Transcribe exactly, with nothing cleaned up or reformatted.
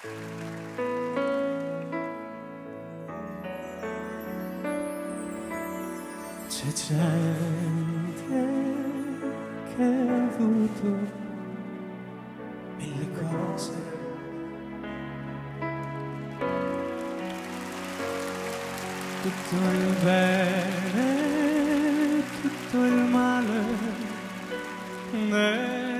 C'è gente che ha avuto mille cose, tutto il bene, tutto il male